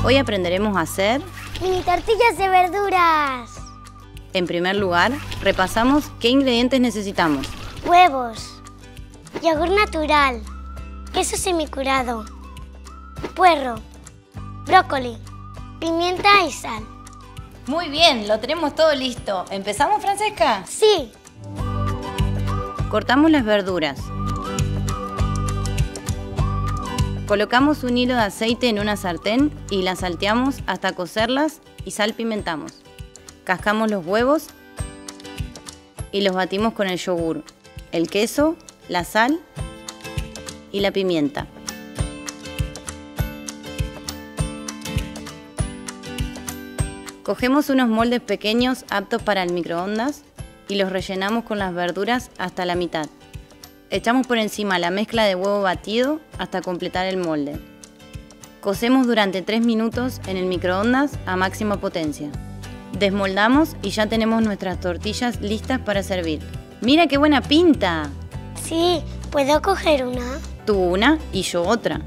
Hoy aprenderemos a hacer mini tortillas de verduras. En primer lugar, repasamos qué ingredientes necesitamos. Huevos, yogur natural, queso semicurado, puerro, brócoli, pimienta y sal. Muy bien, lo tenemos todo listo. ¿Empezamos, Francesca? Sí. Cortamos las verduras. Colocamos un hilo de aceite en una sartén y las salteamos hasta cocerlas y salpimentamos. Cascamos los huevos y los batimos con el yogur, el queso, la sal y la pimienta. Cogemos unos moldes pequeños aptos para el microondas y los rellenamos con las verduras hasta la mitad. Echamos por encima la mezcla de huevo batido hasta completar el molde. Cocemos durante 3 minutos en el microondas a máxima potencia. Desmoldamos y ya tenemos nuestras tortillas listas para servir. ¡Mira qué buena pinta! Sí, ¿puedo coger una? Tú una y yo otra.